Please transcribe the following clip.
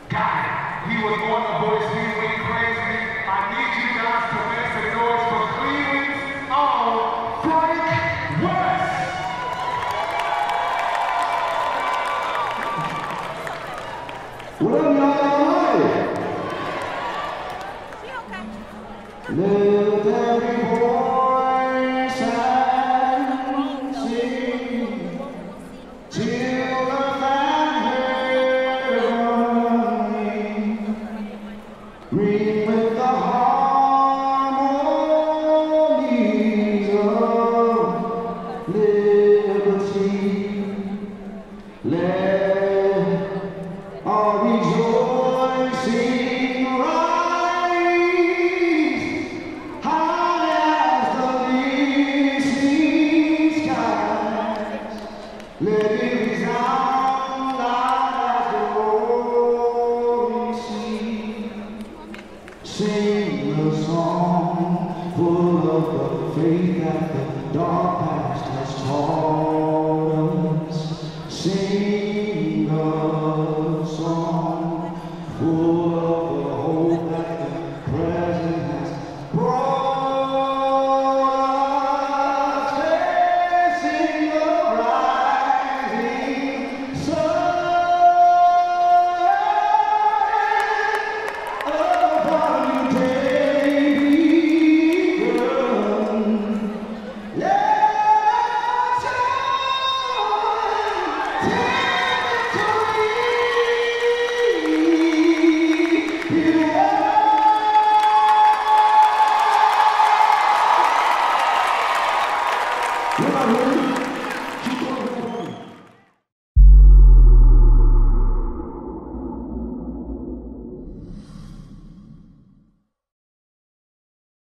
Got it. He was on the voice, he went crazy. I need you guys to make some noise for Cleveland's own Frank West. What up, y'all? Let every voice and sing till the thunder ring with the harmonies of liberty. Let our rejoicing rise high as the listening skies. Let it resound like the roaring sea. Sing a song full of the faith that the dark past has taught.